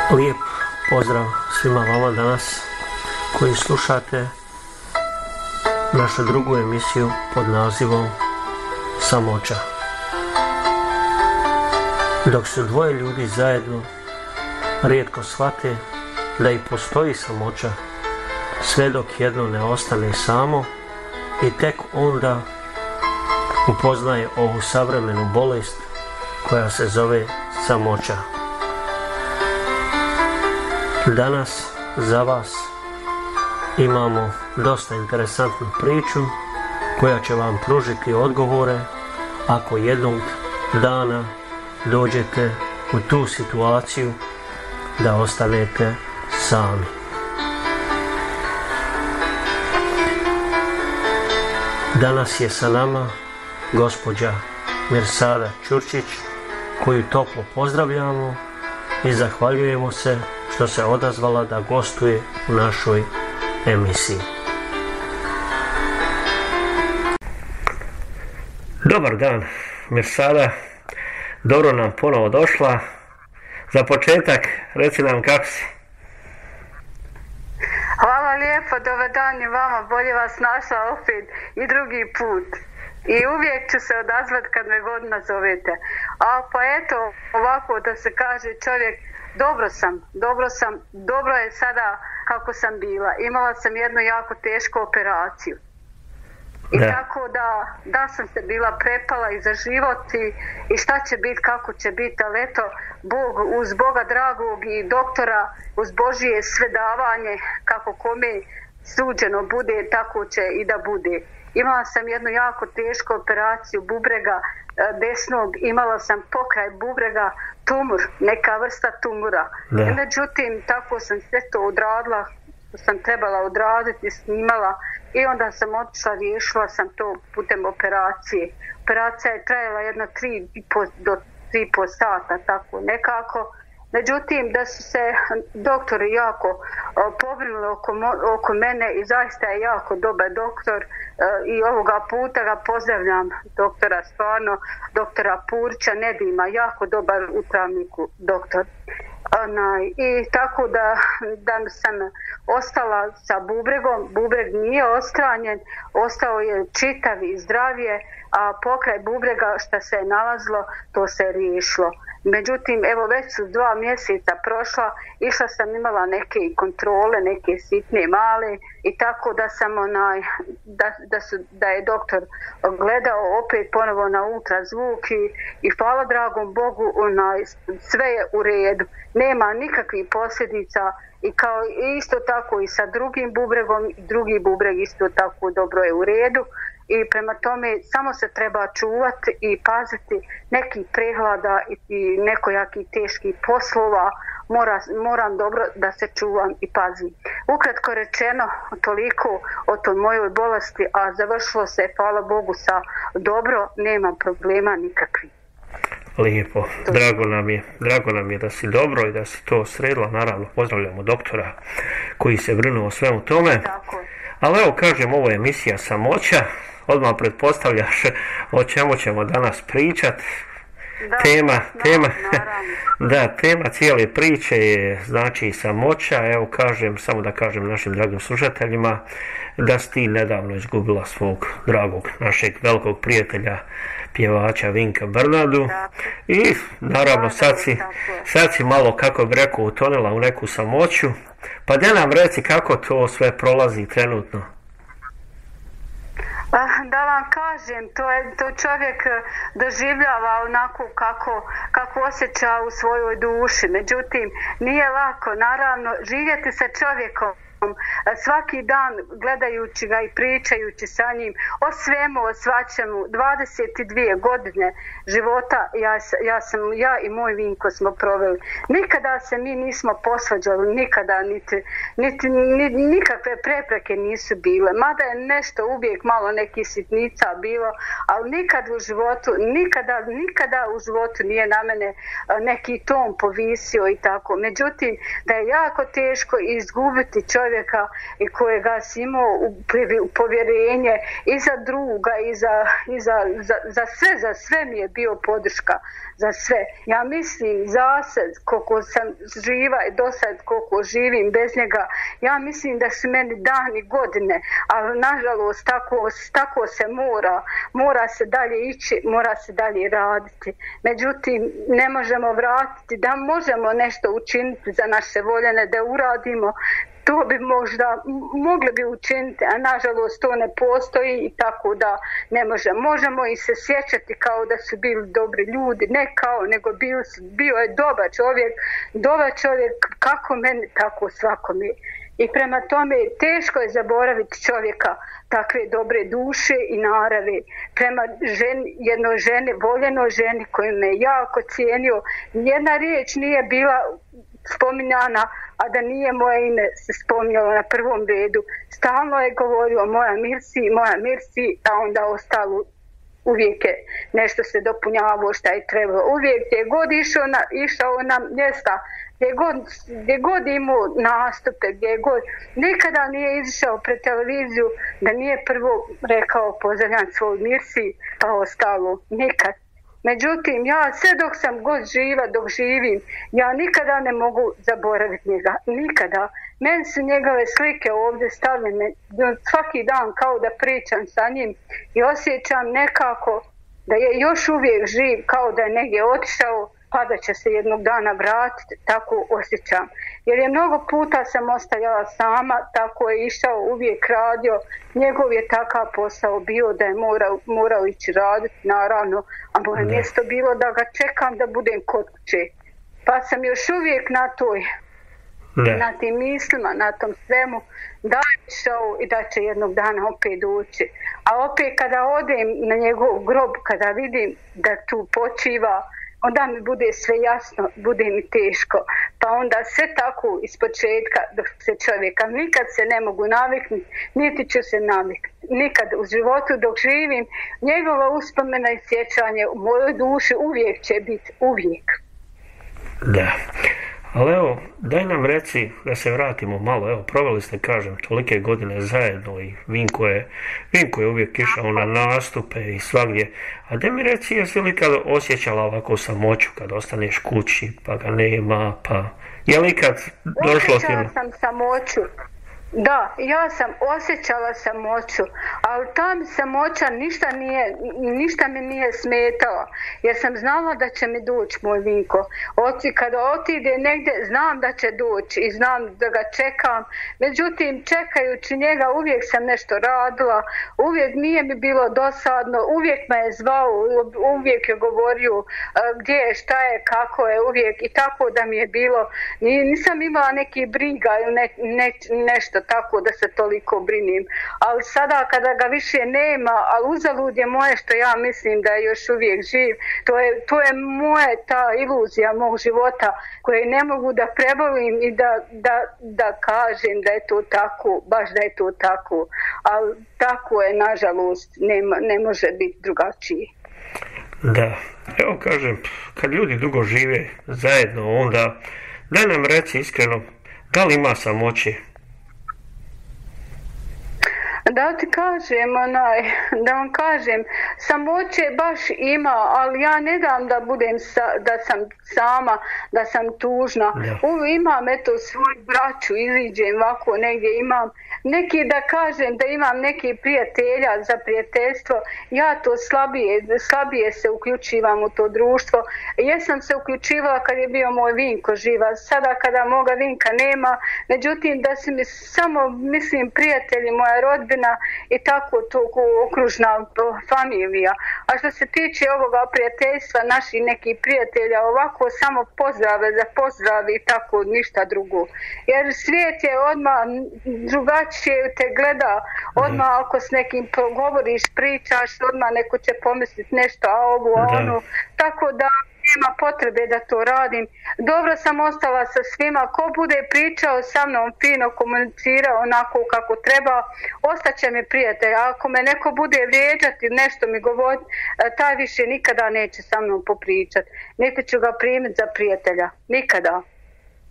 Lijep pozdrav svima vama danas koji slušate našu drugu emisiju pod nazivom Samoća. Dok su dvoje ljudi zajedno, rijetko shvate da i postoji samoća, sve dok jedno ne ostane samo i tek onda upoznaje ovu savremenu bolest koja se zove samoća. Danas za vas imamo dosta interesantnu priču koja će vam pružiti odgovore ako jednog dana dođete u tu situaciju da ostanete sami. Danas je sa nama gospođa Mirsada Ćurčić, koju toplo pozdravljamo i zahvaljujemo se što se odazvala da gostuje u našoj emisiji. Dobar dan, Mirsada. Dobro nam ponovo došla. Za početak, reci nam kako si. Hvala lijepo, dobar dan i vama, bolje vas našla opet i drugi put. I uvijek ću se odazvati kad me god nazovete. A pa eto, ovako da se kaže čovjek, dobro je sada kako sam bila. Imala sam jednu jako tešku operaciju. I tako da sam se bila prepala i za život i šta će biti, kako će biti, ali eto, Bog, uz Boga dragog i doktora, uz Božije sve davanje, kako kome suđeno bude, tako će i da bude. Imala sam jednu jako tešku operaciju bubrega desnog, imala sam pokraj bubrega tumor, neka vrsta tumora. Međutim, tako sam sve to odradila, sam trebala odraditi, snimala i onda sam otišla, riješila sam to putem operacije. Operacija je trajala jedno 3,5 do 3,5 sata, tako nekako. Međutim, da su se doktori jako pobrinuli oko mene i zaista je jako dobar doktor i ovoga puta ga pozdravljam, doktora stvarno, doktora Purića Nedima, jako dobar upravnik doktor. I tako da sam ostala sa bubregom, bubreg nije odstranjen, ostao je čitav i zdravije, a pokraj bubrega što se je nalazilo, to se je riješilo. Međutim, evo već su 2 mjeseca prošla, išla sam, imala neke kontrole, neke sitne male i tako da sam da je doktor gledao opet ponovo na ultrazvuk i hvala dragom Bogu, sve je u redu. Nema nikakvih posljedica i kao isto tako i sa drugim bubregom, drugi bubreg isto tako dobro je u redu. I prema tome samo se treba čuvati i paziti nekih prehlada i nekojakih teških poslova. Moram dobro da se čuvam i pazim. Ukratko rečeno, toliko o toj mojoj bolesti, a završilo se, hvala Bogu, sa dobro, nema problema nikakvih. Lijepo, drago nam je da si dobro i da si to sredila. Naravno, pozdravljamo doktora koji se brinuo o svemu tome. Tako. Ali evo, kažem, ovo je emisija Samoća. Odmah pretpostavljaš o čemu ćemo danas pričati. Tema cijele priče je znači samoća. Evo samo da kažem našim dragim slušateljima da si ti nedavno izgubila svog dragog, našeg velikog prijatelja, pjevača Vinka Bernardu. I naravno sad si malo, kako bi rekao, utonila u neku samoću. Pa da nam reci kako to sve prolazi trenutno. Da vam kažem, to čovjek doživljava onako kako osjeća u svojoj duši. Međutim, nije lako, naravno, živjeti sa čovjekom svaki dan gledajući ga i pričajući sa njim o svemu, o svačemu. 22 godine života ja i moj Vinko smo proveli. Nikada se mi nismo posvađali, nikada nikakve prepreke nisu bile. Mada je nešto uvijek malo nekih sitnica bilo, ali nikada u životu nije na mene neki ton povisio i tako. Međutim, da je jako teško izgubiti čovjeka čovjeka i kojega si imao povjerenje i za druga i za sve mi je bio podrška, za sve. Ja mislim za sad, koliko sam živa i do sad koliko živim bez njega, ja mislim da su meni dani godine, ali nažalost tako se mora se dalje ići, mora se dalje raditi. Međutim, ne možemo vratiti, da možemo nešto učiniti za naše voljene, da uradimo, to bi možda mogli bi učiniti, a nažalost to ne postoji i tako da ne možemo. Možemo i se sjećati kao da su bili dobri ljudi, ne kao, nego bio je dobar čovjek kako meni, tako svakome. I prema tome teško je zaboraviti čovjeka takve dobre duše i narave. Prema jednoj ženi, voljenoj ženi koju me jako cijenio, nijedna riječ nije bila spominjana, a da nije moje ime se spominjalo na prvom redu. Stalno je govorio moja Mirsi, a onda ostalo uvijek je nešto se dopunjavalo šta je trebalo. Uvijek je god išao na mjesta, gdje god imao nastupe, gdje god, nikada nije izišao pred televiziju da nije prvo rekao pozdravljam svoj Mirsi, pa ostalo, nikad. Međutim, ja sve dok sam god živa, dok živim, ja nikada ne mogu zaboraviti njega, nikada. Meni su njegove slike ovdje stavljene svaki dan kao da pričam sa njim i osjećam nekako da je još uvijek živ, kao da je negdje otišao, pa da će se jednog dana vratiti, tako osjećam. Jer je mnogo puta sam ostajala sama, tako je išao, uvijek radio, njegov je takav posao bio da je morao ići raditi, naravno, a moje mjesto bilo da ga čekam da budem kod kuće. Pa sam još uvijek na tim mislima, na tom svemu, da je išao i da će jednog dana opet doći. A opet kada odem na njegov grob, kada vidim da tu počiva, onda mi bude sve jasno, bude mi teško. Pa onda sve tako ispočetka dok se čovjeka nikad se ne mogu naviknuti, niti ću se naviknuti. Nikad u životu dok živim, njegova uspomena i sjećanje u mojoj duši uvijek će biti, uvijek. Da. Ali evo, daj nam reci da se vratimo malo, evo, proveli ste, kažem, tolike godine zajedno i Vinko je uvijek išao na nastupe i svagdje. A da mi reci, jesi li kad osjećala ovako samoću, kad ostaneš kući, pa ga nema, pa je li kad došlo ti? Osjećala sam samoću. Da, ja sam osjećala samoću, ali ta samoća ništa mi nije smetala, jer sam znala da će mi doći moj Vinko. Kada otide negdje, znam da će doći i znam da ga čekam. Međutim, čekajući njega uvijek sam nešto radila, uvijek nije mi bilo dosadno, uvijek me je zvao, uvijek je govorio gdje je, šta je, kako je, uvijek i tako da mi je bilo. Nisam imala neki briga ili nešto tako da se toliko brinim. Ali sada kada ga više nema, ali uzalud je moje što ja mislim da je još uvijek živ, to je moje ta iluzija mog života koje ne mogu da prebolim i da kažem da je to tako, baš da je to tako. Ali tako je, nažalost, ne može biti drugačije. Da, evo kažem, kad ljudi dugo žive zajedno, onda daj nam reci iskreno, da li ima samoće? Da vam kažem, samoće baš ima, ali ja ne dam da budem da sam sama, da sam tužna. Imam eto svoju braću, iziđem ovako negdje, imam neki, da kažem da imam neki prijatelja za prijateljstvo, ja to slabije se uključivam u to društvo. Jesam se uključivala kad je bio moj Vinko živa, sada kada moga Vinka nema, međutim da su mi samo, mislim, prijatelji, moja rodbina i tako to okružna familija. A što se tiče ovoga prijateljstva, naših nekih prijatelja, ovako samo pozdrave za pozdrave i tako, ništa drugo. Jer svijet je odmah drugačije te gleda, odmah ako s nekim govoriš, pričaš, odmah neko će pomisliti nešto, a ovo, a ono. Tako da nema potrebe da to radim. Dobro sam ostala sa svima. Ko bude pričao sa mnom, fino komunicirao onako kako treba, ostaće mi prijatelj. A ako me neko bude vrijeđati, nešto mi govoriti, taj više nikada neće sa mnom popričati. Niti ću ga primiti za prijatelja. Nikada.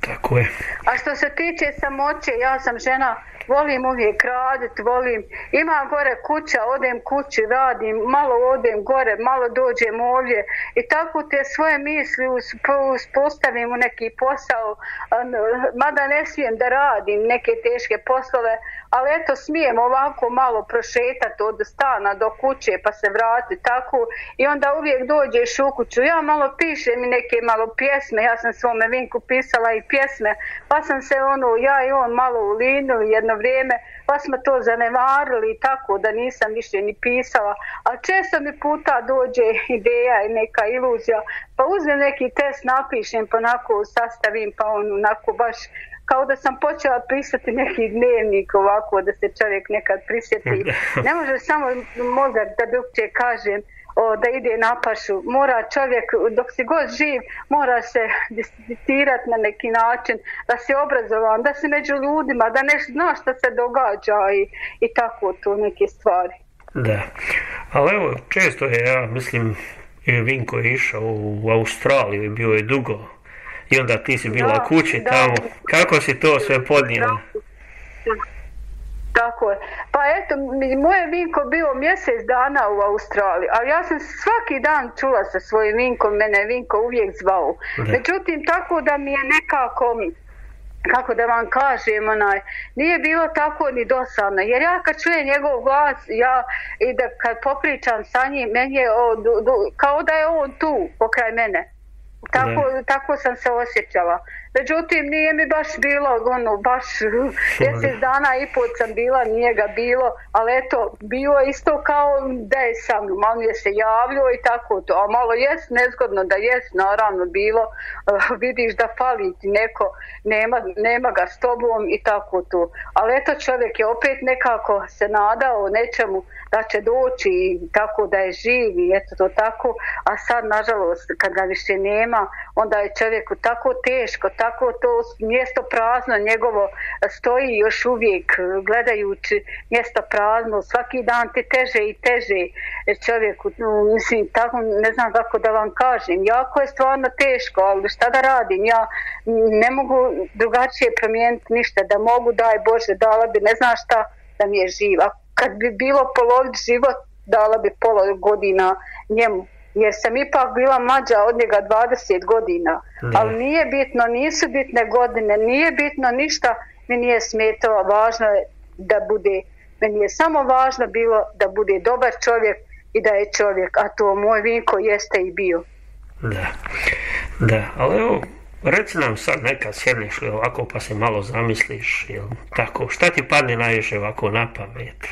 Tako je. A što se tiče samoće, ja sam žena, volim uvijek raditi, imam gore kuća, odem kući, radim, malo odem gore, malo dođem ovdje i tako te svoje misli uspostavim u neki posao, mada ne smijem da radim neke teške poslove, ali eto smijem ovako malo prošetati od stana do kuće pa se vratiti tako i onda uvijek dođeš u kuću. Ja malo pišem i neke malo pjesme, ja sam svome Vinku pisala i pjesme, pa sam se ja i on malo ulinili jedno vrijeme, pa smo to zanemarili i tako da nisam više ni pisala, a često mi puta dođe ideja i neka iluzija, pa uzmem neki test, napišem, pa onako sastavim, pa onako baš kao da sam počela pisati neki dnevnik ovako, da se čovjek nekad prisjeti. Ne može samo mozak da drugčije kažem, da ide na pašu. Mora čovjek, dok si god živ, mora se disciplirati na neki način, da si obrazovan, da si među ljudima, da ne znaš što se događa i tako to neke stvari. Da, ali evo, često je, ja mislim, Vinko je išao u Australiju i bio je dugo. I onda ti si bila kući tamo. Kako si to sve podnijela? Tako je. Pa eto, moj Vinko bio mjesec dana u Australiji, ali ja sam svaki dan čula sa svojim Vinkom, mene je Vinko uvijek zvao. Međutim, tako da mi je nekako, kako da vam kažem, nije bilo tako ni dosadno, jer ja kad čujem njegov glas, i da kad popričam sa njim, meni je kao da je on tu pokraj mene. Tako sam se osjećala. Međutim, nije mi baš bilo, baš mjesec dana i pol sam bila, nije ga bilo, ali eto, bilo isto kao da je sa mnom, malo je se javljao i tako to, a malo jest nezgodno da jest, naravno bilo, vidiš da fali ti neko, nema ga s tobom i tako to, ali eto čovjek je opet nekako se nadao nečemu da će doći i tako da je živ i eto to tako, a sad nažalost kad ga više nema, onda je čovjeku tako teško, tako to mjesto prazno njegovo stoji još uvijek gledajući mjesto prazno, svaki dan ti teže i teže čovjeku, mislim, tako ne znam kako da vam kažem, jako je stvarno teško, ali šta da radim, ja ne mogu drugačije promijeniti ništa, da mogu, daj Bože, dala bi ne znam šta da mi je živa, kad bi bilo poloviti život, dala bi pola godina njemu, jer sam ipak bila mlađa od njega 20 godina, ali nije bitno, nisu bitne godine, nije bitno ništa, mi nije smetalo, važno je da bude, meni je samo važno bilo da bude dobar čovjek i da je čovjek, a to moj Vinko jeste i bio. Da, ali evo, reci nam sad nekad sjedneš li ovako pa se malo zamisliš, jel tako, šta ti padne najviše ovako na pamet?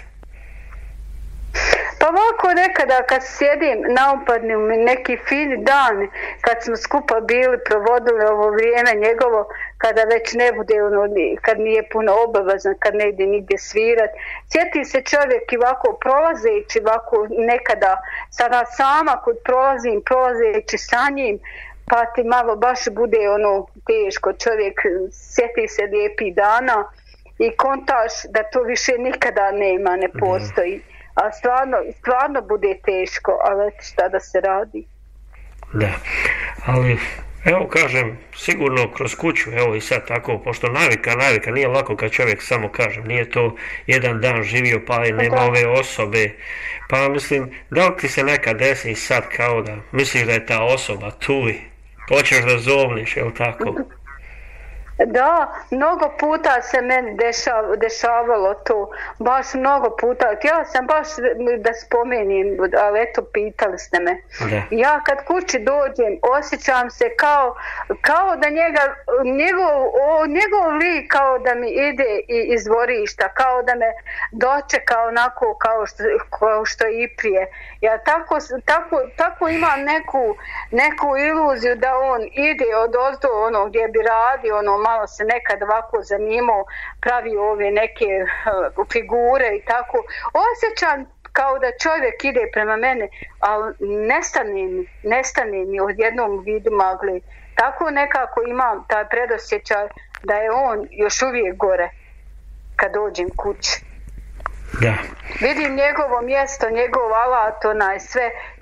Pa ovako nekada kad sjedim, naupadne mi neki fini dan, kad smo skupa bili, provodili ovo vrijeme njegovo, kada već ne bude, kad nije puno obavezan, kad ne ide nigdje svirat. Sjeti se čovjek i ovako prolazeći, ovako nekada sada sama kod prolazeći sa njim, pa ti malo baš bude teško, čovjek sjeti se lijepih dana i kontaš da to više nikada nema, ne postoji. A stvarno bude teško, ali šta da se radi. Da, ali evo kažem, sigurno kroz kuću, evo i sad tako, pošto navika, nije lako kad čovjek samo kaže, nije to jedan dan živio pa i nema ove osobe, pa mislim, da li ti se nekad desi sad kao da misliš da je ta osoba tu i hoćeš da zovniš, jel tako? Da, mnogo puta se meni dešavalo to, baš mnogo puta. Htjela sam baš da spomenim, ali eto pitali ste me. Da. Ja kad kući dođem, osjećam se kao da njegov lik kao da mi ide iz dvorišta, kao da me dočeka onako kao što i prije. Ja tako imam neku iluziju da on ide odozdo gdje bi radio, malo se nekad ovako zanimao, pravi ove neke figure i tako. Osjećam kao da čovjek ide prema mene, ali nestane mi od jednom vidu magli. Tako nekako imam taj predosjećaj da je on još uvijek gore kad dođem kući. Da. Vidim njegovo mjesto, njegov alat, sve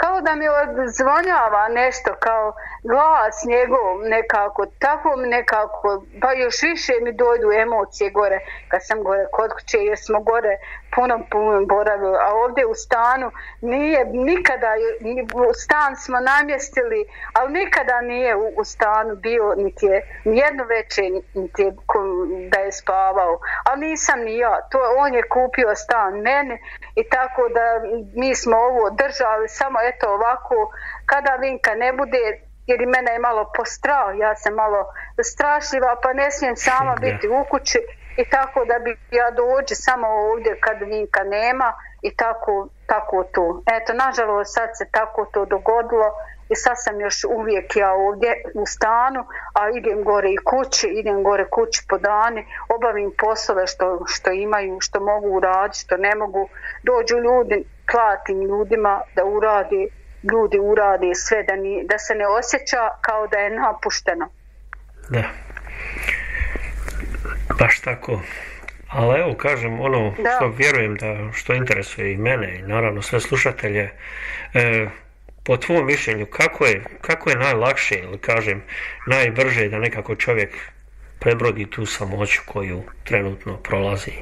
kao da mi odzvonjava nešto, kao glas njegov nekako, tako mi nekako, pa još više mi dođu emocije gore kad sam gore kod kuće, jer smo gore puno boravili, a ovdje u stanu nije nikada, stan smo namjestili, ali nikada nije u stanu bio niti je nijedno večer niti je, da je spavao, ali nisam ni ja, on je kupio stan meni i tako da mi smo ovo držali samo eto ovako, kada Vinka ne bude, jer i mene je malo postrao, ja sam malo strašljiva pa ne smijem sama biti u kući i tako da bi ja dođe samo ovdje kad Vinka nema i tako to. Eto, nažalost sad se tako to dogodilo i sad sam još uvijek ja ovdje u stanu, a idem gore kući po dani, obavim poslove što imaju, što mogu uraditi, što ne mogu. Dođu ljudi, platim ljudima da ljudi urade sve, da se ne osjeća kao da je napušteno. Da. Baš tako. Ali evo kažem ono što vjerujem da što interesuje i mene i naravno sve slušatelje, po tvom mišljenju kako je najlakše ili kažem najbrže da nekako čovjek prebrodi tu samoću koju trenutno prolazi?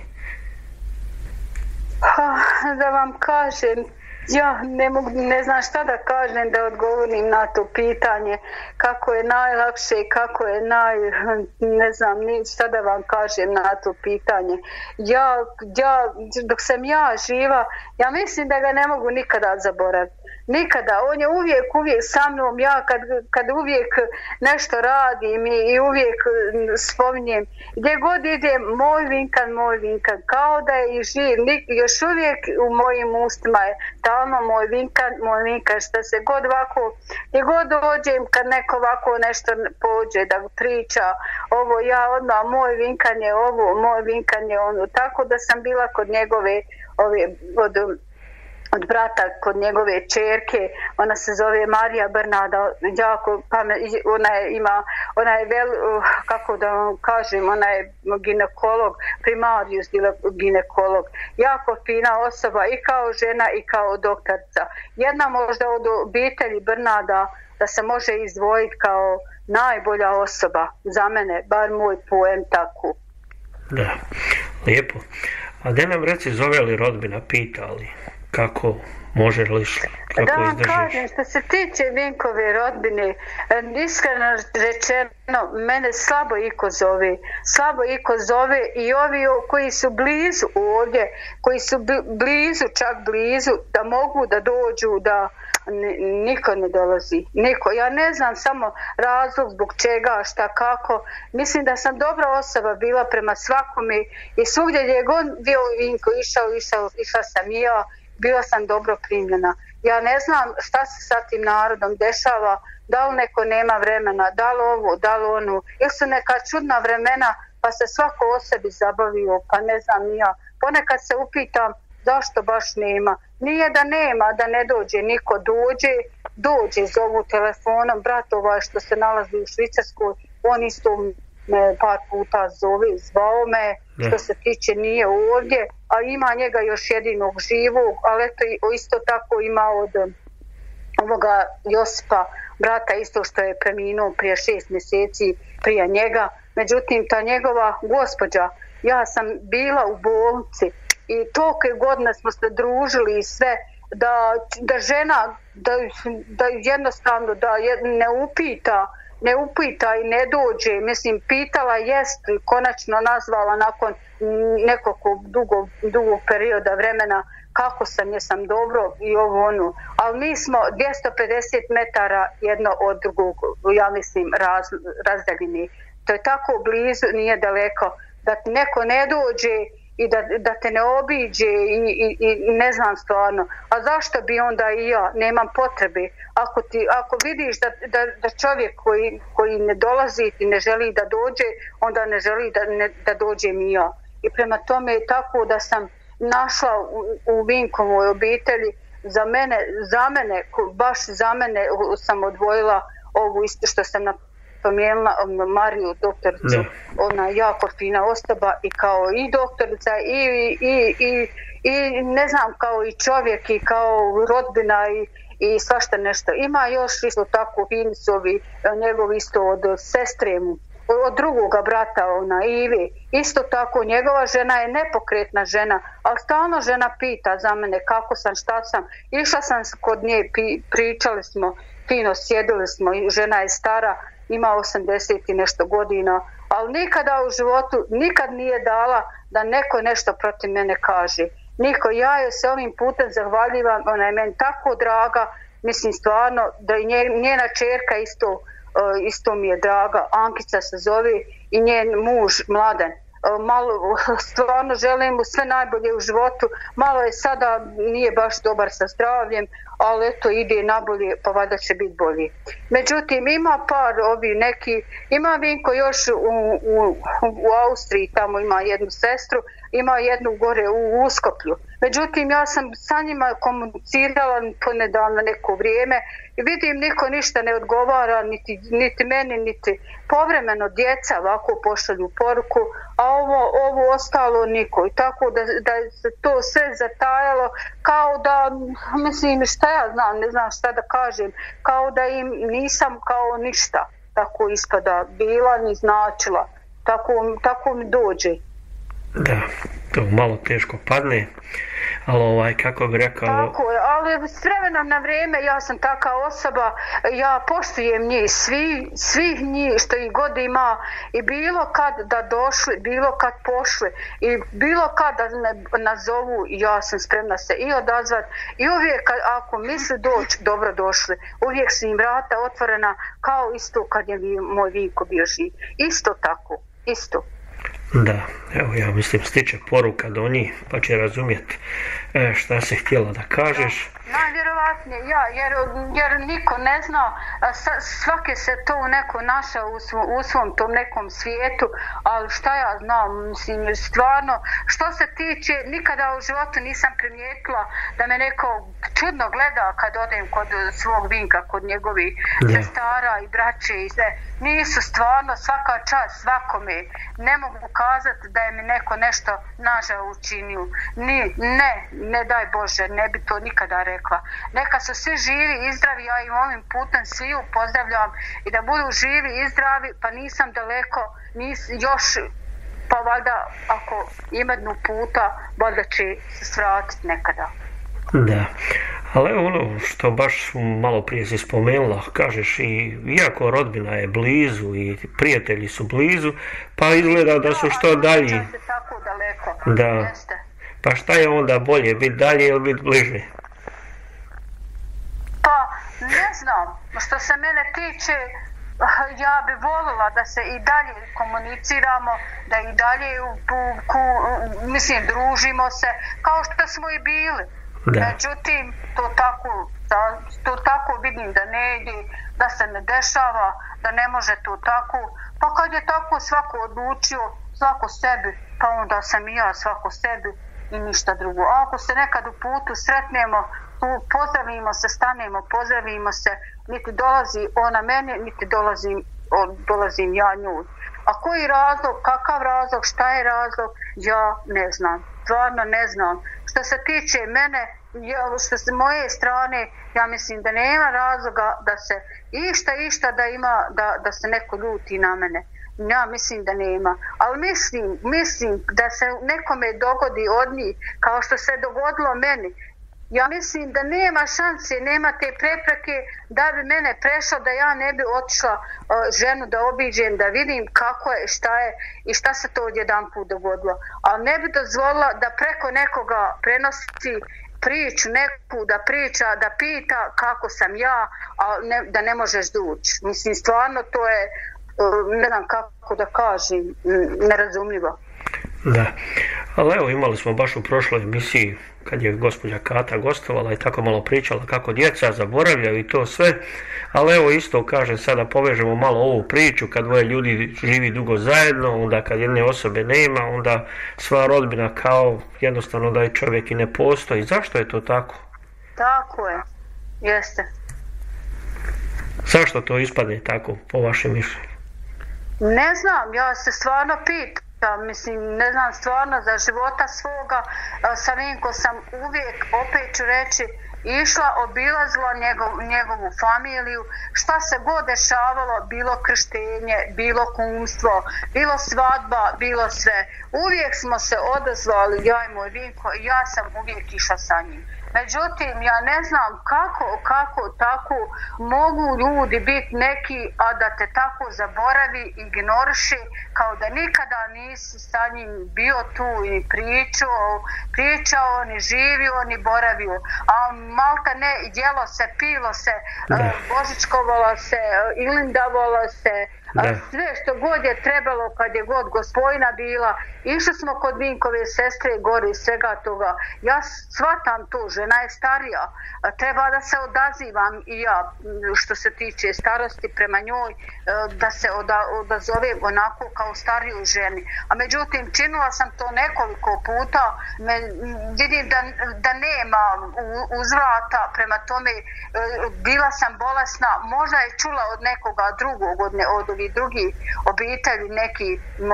Da vam kažem, ja ne znam šta da kažem da odgovorim na to pitanje, kako je najlakše i kako je ne znam šta da vam kažem na to pitanje. Ja dok sam ja živa, ja mislim da ga ne mogu nikada zaboraviti. Nikada, on je uvijek sa mnom, ja kad uvijek nešto radim i uvijek spominjem, gdje god idem, moj Vinkan, kao da je i živ, još uvijek u mojim ustima je tamo moj Vinkan, što se god ovako, gdje god dođem, kad neko ovako nešto pođe da priča, ovo ja odmah, moj Vinkan je ovo, moj Vinkan je ono, tako da sam bila kod njegove, od brata kod njegove čerke, ona se zove Marija Bernada, jako ona je kako da vam kažem, ona je ginekolog, primarius ginekolog, jako fina osoba i kao žena i kao doktorica. Jedna možda od obitelji Bernada da se može izdvojiti kao najbolja osoba za mene, bar moj pojem tako. Da, lijepo. A da nam reci, zove li rodbina, pita li kako može li kako da vam izdržiš? kažem, što se tiče Vinkove rodbine, iskreno rečeno, mene slabo iko zove i ovi koji su blizu ovdje, koji su čak blizu, da mogu da dođu, da niko ne dolazi. Niko. Ja ne znam samo razlog zbog čega, šta, kako. Mislim da sam dobra osoba bila prema svakome i svugdje gdje god bio Vinko išla sam i ja, bila sam dobro primljena. Ja ne znam šta se sa tim narodom dešava, da li neko nema vremena, da li ovo, da li ono, ili su neka čudna vremena pa se svako o sebi zabavio, pa ne znam ni ja. Ponekad se upitam zašto baš nema. Nije da nema, da ne dođe, niko dođe, zovu telefonom, brat ovaj što se nalazi u Švicarskoj, on isto me par puta zvao me, što se tiče nije ovdje, a ima njega još jedinog živog, ali eto isto tako ima od ovoga Josipa, brata isto što je preminuo prije 6 mjeseci prije njega. Međutim, ta njegova gospođa, ja sam bila u bolnici i toliko godina smo se družili i sve, da žena, da jednostavno da ne upita i ne dođe, mislim pitala jest i konačno nazvala nakon nekog dugog perioda vremena kako sam, jesam dobro i ovo ono, ali mi smo 250 metara jedno od drugog, ja mislim razdaljeni, to je tako blizu, nije daleko, da neko ne dođe i da te ne obiđe i ne znam stvarno, a zašto bi onda i ja, nemam potrebe, ako vidiš da čovjek koji ne dolazi i ne želi da dođe, onda ne želi da dođem i ja. I prema tome je tako da sam našla u Vinkovoj obitelji, baš za mene sam odvojila ovu isto što sam spomenula Mariju doktoricu, ona je jako fina osoba i kao i doktorica i ne znam kao i čovjek i kao rodbina i svašta nešto. Ima još isto tako Finisovi, njegov isto od sestre mu, od drugoga brata, ona Ivi, isto tako njegova žena je nepokretna žena, ali stalno žena pita za mene kako sam, šta sam. Išla sam kod nje, pričali smo, fino sjedili smo, žena je stara, ima 80 i nešto godina, ali nikada u životu, nikad nije dala da neko nešto protiv mene kaže. Niko, ja joj se ovim putem zahvaljivam, ona je meni tako draga, mislim stvarno da i njena čerka isto mi je draga, Ankica se zove i njen muž Mladen. Malo, stvarno želim mu sve najbolje u životu, malo je sada, nije baš dobar sa zdravljem, ali eto ide nabolje, pa valjda će biti bolji. Međutim, ima par neki, ima Vinko još u Austriji, tamo ima jednu sestru, ima jednu gore u Uskoplju. Međutim, ja sam sa njima komunicirala ponedavno neko vrijeme i vidim niko ništa ne odgovara, niti meni, niti povremeno djeca ovako pošalju poruku, a ovo ostalo niko. I tako da se to sve zatajalo, kao da, mislim, šta ja znam, ne znam šta da kažem, kao da im nisam kao ništa, tako ispada, bila ni značila, tako mi dođe. Da, to malo teško padne, ali kako bi rekao... Tako je, ali s vremenom na vrijeme ja sam taka osoba, ja poštujem njih, svih njih što ih god ima i bilo kad da došli, bilo kad pošli i bilo kad da me nazovu, ja sam spremna se i odazvat i uvijek ako misli doći, dobro došli, uvijek su im vrata otvorena kao isto kad je moj Vinko bio živ, isto tako, isto. Da, evo ja mislim stiče poruka do njih pa će razumjeti šta si htjela da kažeš. Najvjerovatnije jer niko ne zna, svaki se to neko našao u svom tom nekom svijetu, ali šta ja znam, mislim, stvarno, što se tiče, nikada u životu nisam primijetila da me neko čudno gleda kad odem kod svog Vinka, kod njegovih sestara i braće i sve. Nisu stvarno, svaka čast svakome, ne mogu kazati da je mi neko nešto nažao učinio. Ne daj Bože, ne bi to nikada rekla. Neka su svi živi i zdravi, ja im ovim putem sviju pozdravljam i da budu živi i zdravi, pa nisam daleko, još, pa valjda ako imednu puta, valjda će se svratiti nekada. Da, ali evo ono što baš malo prije si spomenula, kažeš i iako rodbina je blizu i prijatelji su blizu, pa izgleda da su što dalji. Da, se tako daleko. Da. Jeste. Pa šta je onda bolje, biti dalje ili biti bliže? Pa, ne znam, što se mene tiče, ja bi volila da se i dalje komuniciramo, da i dalje mislim, družimo se, kao što smo i bili. Da. Međutim, to tako vidim da ne ide, da se ne dešava, da ne može to tako. Pa kad je tako svako odlučio, svako sebi, pa onda sam i ja svako sebi i ništa drugo. A ako se nekad u putu sretnemo, pozdravimo se, stanemo, pozdravimo se, niti dolazi ona meni, niti dolazim ja nju. A koji razlog, kakav razlog, šta je razlog, ja ne znam. Stvarno ne znam. Što se tiče mene, što se moje strane, ja mislim da nema razloga da se išta da ima, da se neko ljuti na mene. Ja mislim da nema. Ali mislim da se nekome dogodi od njih, kao što se dogodilo meni. Ja mislim da nema šanse, nema te prepreke da bi mene prešlo, da ja ne bi otišla ženu da obiđem, da vidim kako je, šta je i šta se to odjedan put dogodilo. Ali ne bi dozvolila da preko nekoga prenosi priču neku, da priča, da pita kako sam ja, a da ne možeš doći. Mislim, stvarno to je, ne znam kako da kažem, nerazumljivo. Da, ali evo imali smo baš u prošloj emisiji kad je gospođa Kata gostovala i tako malo pričala kako djeca zaboravljaju i to sve, ali evo isto kažem sada povežemo malo ovu priču kad dvoje ljudi živi dugo zajedno, onda kad jedne osobe nema, onda sva rodbina kao jednostavno da je čovjek i ne postoji. Zašto je to tako? Tako je, jeste. Zašto to ispadne tako po vašem mišljenju? Ne znam, ja se stvarno pitam. Mislim, ne znam, stvarno za života svoga, sa Vinko sam uvijek, opet ću reći, išla, obilazila njegovu familiju, šta se god dešavalo, bilo krštenje, bilo kumstvo, bilo svadba, bilo sve. Uvijek smo se odazvali, ja i moj Vinko, i ja sam uvijek išla sa njim. Međutim, ja ne znam kako tako mogu ljudi biti neki, a da te tako zaboravi, ignoriši, kao da nikada nisi sa njim bio tu i pričao, ni živio, ni boravio. A malta ne, jelo se, pilo se, božičkovalo se, ilindavalo se, sve što god je trebalo kad je god gospojina bila. Išli smo kod Vinkove sestre gore i svega toga. Ja shvatam to, žena je starija, treba da se odazivam i ja što se tiče starosti prema njoj, da se odazovem onako kao stariju ženi. A međutim, činila sam to nekoliko puta, vidim da nema uzvrata, prema tome bila sam bolesna, možda je čula od nekoga drugog, od ovih drugih obitelji, neki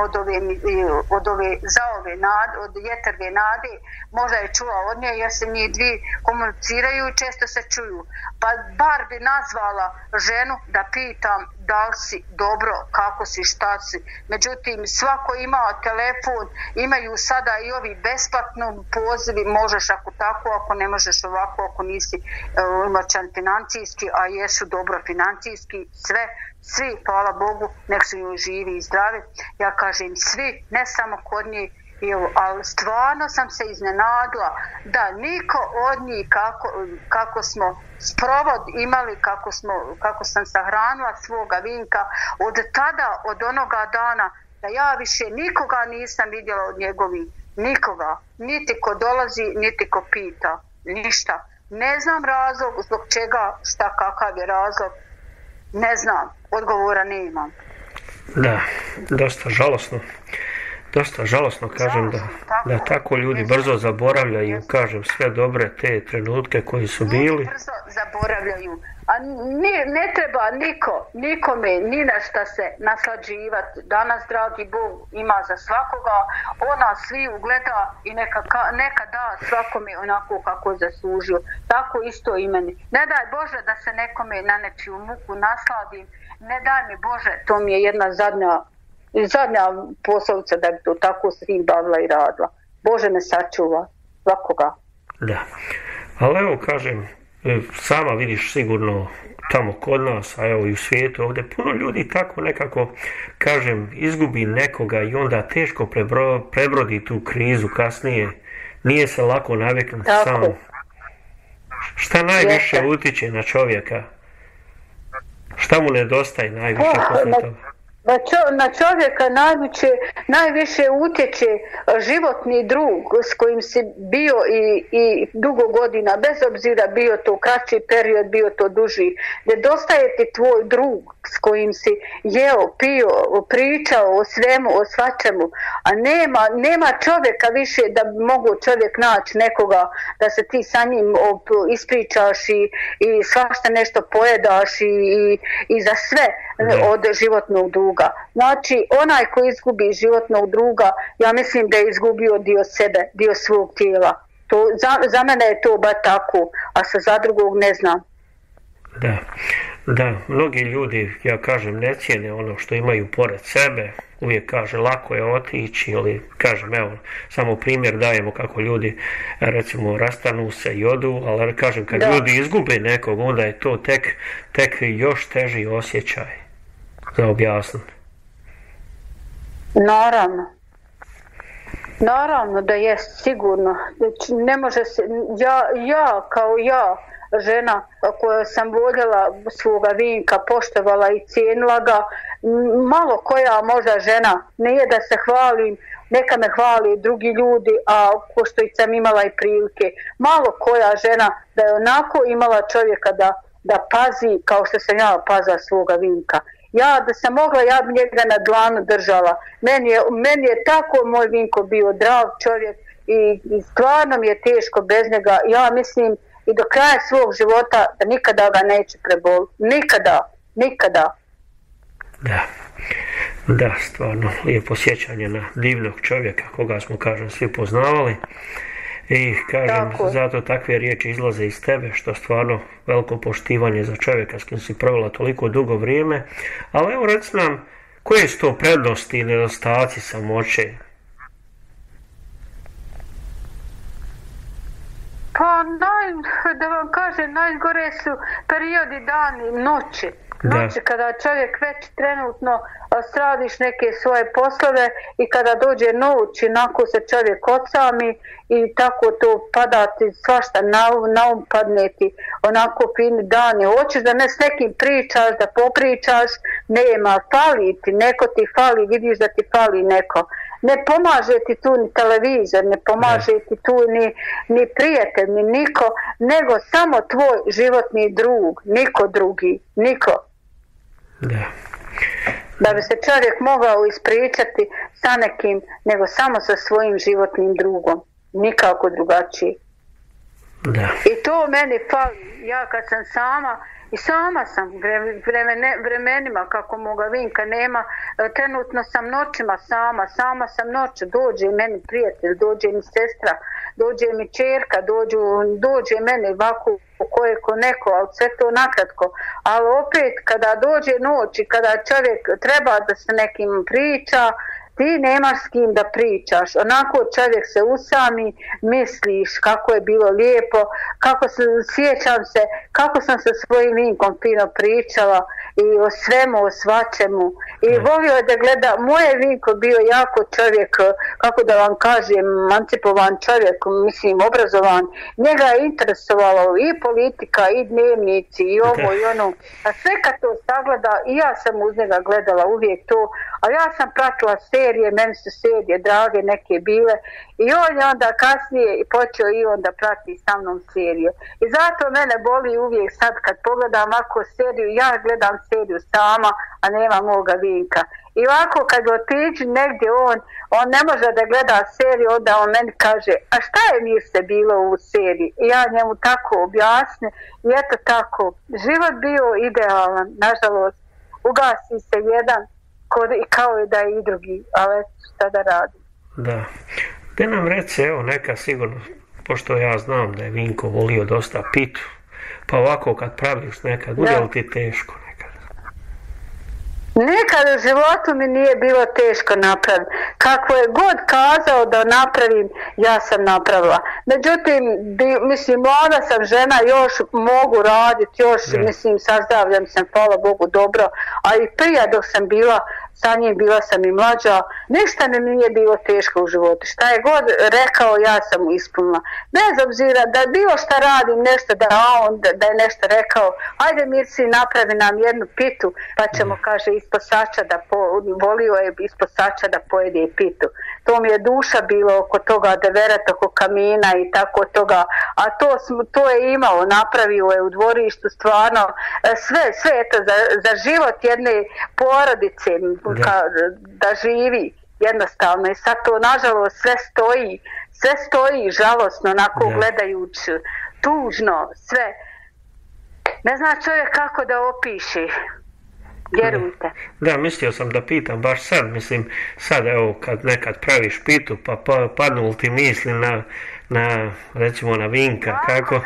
od ove zaove nade, od jetrve nade, možda je čula od nje, jer se njih dvije komuniciraju i često se čuju. Pa bar bi nazvala ženu da pitam da li si dobro, kako si, šta si. Međutim, svako ima telefon, imaju sada i ovi besplatno pozivi, možeš ako tako, ako ne možeš ovako, ako nisi imaćan financijski, a jesu dobro financijski, svi, hvala Bogu, nek su joj živi i zdravi. Ja kažem svi, ne samo kod njih, ali stvarno sam se iznenadila da niko od njih kako smo sprovod imali, kako sam sahranila svoga Vinka, od tada, od onoga dana, da ja više nikoga nisam vidjela od njegovih, nikoga, niti ko dolazi, niti ko pita, ništa. Ne znam razlog, zbog čega, šta, kakav je razlog, ne znam, odgovora nemam. Da, dosta žalosno kažem da tako ljudi brzo zaboravljaju, kažem, sve dobre te trenutke koji su bili. Brzo zaboravljaju, a ne treba nikome ni na šta se naslađivati. Danas, dragi Bog, ima za svakoga, ona svi ugleda i neka da svakome onako kako zaslužio. Tako isto i meni. Ne daj Bože da se nekome na nečiju muku nasladim, ne daj mi Bože, to mi je jedna zadnja poslovica da bi to tako s njim bavila i radila. Bože me sačuva, svakoga. Da, ali evo kažem, sama vidiš sigurno tamo kod nas, a evo i u svijetu ovdje, puno ljudi tako nekako, kažem, izgubi nekoga i onda teško prebrodi tu krizu kasnije. Nije se lako naviknuti sam. Šta najviše utiče na čovjeka? Šta mu nedostaje najviše posle toga? Na čovjeka najviše utječe životni drug s kojim si bio i dugo godina, bez obzira bio to kraći period, bio to duži. Nedostaje ti tvoj drug s kojim si jeo, pio, pričao o svemu, o svačemu, a nema čovjeka više da bi mogao čovjek naći nekoga da se ti sa njim ispričaš i svašta nešto pojedaš i za sve od životnog druga. Znači, onaj koji izgubi životnog druga, ja mislim da je izgubio dio sebe, dio svog tijela. Za mene je to ba tako, a za drugog ne znam. Da, mnogi ljudi, ja kažem, ne cijene ono što imaju pored sebe, uvijek kaže lako je otići, ili kažem, evo, samo primjer dajemo kako ljudi, recimo, rastanu se i odu, ali kažem, kad ljudi izgube nekog, onda je to tek još teži osjećaj za objasniti. Naravno da je sigurno. Ne može se, ja, žena koja sam voljela svoga Vinka, poštovala i cijenila ga, malo koja možda žena, nije da se hvalim, neka me hvali drugi ljudi, a ko što i sam imala i prilike, malo koja žena da je onako imala čovjeka da pazi kao što sam ja pazila svoga Vinka. Ja da sam mogla, ja bi njega na dlanu držala. Meni je tako moj Vinko bio drag čovjek i stvarno mi je teško bez njega. Ja mislim i do kraja svog života da nikada ga neće preboliti. Nikada. Da, stvarno lijepo sjećanje na divnog čovjeka koga smo, kažem, svi poznavali. I kažem, zato takve riječi izlaze iz tebe, što stvarno veliko poštivanje za čovjeka s kim si provela toliko dugo vrijeme. Ali evo reci nam, koje su to prednosti i nedostaci samoće? Pa da vam kažem, najgore su periodi dani, noći. Znači kada čovjek već trenutno stradiš neke svoje poslove i kada dođe noć, onako se čovjek odsami i tako to pada ti svašta na padne ti onako fini dani. Hoćeš da ne s nekim pričaš, da popričaš, nema, fali ti, neko ti fali, vidiš da ti fali neko. Ne pomaže ti tu ni televizor, ne pomaže ti tu ni prijatelj, ni niko, nego samo tvoj životni drug, niko drugi, niko. Da bi se čovjek mogao ispričati sa nekim, nego samo sa svojim životnim drugom, nikako drugačiji. I to meni fali, ja kad sam sama, i sama sam vremenima kako moga Vinka nema, trenutno sam noćima sama sam noć, dođe meni prijatelj, dođe mi sestra, dođe mi čerka, dođe meni ovako ko neko, ali sve to nakratko. Ali opet kada dođe noć i kada čovjek treba da se nekim priča, ti nemaš s kim da pričaš, onako čovjek se usami, misliš kako je bilo lijepo, sjećam se kako sam sa svojim Vinkom fino pričala i o svemu, o svačemu i volio je da gleda, moje Vinko bio jako čovjek, kako da vam kažem, emancipovan čovjek, mislim obrazovan, njega je interesovalo i politika i dnevnici i ovo i ono, a sve kad to sagleda i ja sam uz njega gledala uvijek to, a ja sam pratila serije, meni su serije drage neke bile i on je onda kasnije počeo i onda prati sa mnom serije. I zato mene boli uvijek sad kad pogledam ovako seriju, ja gledam seriju sama, a nema moga Vinka. I ovako kad otiđi negdje on ne može da gleda seriju, onda on meni kaže, a šta je Mirce bilo u seriji? I ja njemu tako objasnim i eto tako, život bio idealan, nažalost, ugasi se jedan, kao i da je i drugi, ali šta da radim. Da. Te nam reci, evo neka sigurno, pošto ja znam da je Vinko volio dosta pitu, pa ovako kad praviš nekad, bude li ti teško nekad? Nekad u životu mi nije bilo teško napraviti. Kako je god kazao da napravim, ja sam napravila. Međutim, mislim, mlada sam žena, još mogu raditi, mislim, sazdravljam sam, hvala Bogu, dobro, a i prije dok sam bila sa njim, bila sam i mlađa, ništa mi nije bilo teško u životu. Šta je god rekao, ja sam mu ispunila. Bez obzira da bilo šta radim, nešto da je nešto rekao, ajde Mirci, napravi nam jednu pitu, pa ćemo, kaže, ispod sača volio je ispod sača da pojede pitu. To mi je duša bilo oko toga, deveret oko kamina i tako toga, a to je imao, napravio je u dvorištu stvarno sve eto za život jedne porodice da živi jednostavno i sad to nažalost sve stoji žalosno onako gledajući tužno sve, ne zna čovjek kako da opiše. Vjerujte. Da, mislio sam da pitam baš sad, mislim, sad evo kad nekad praviš pitu pa padnu li ti misli na recimo na Vinka, kako?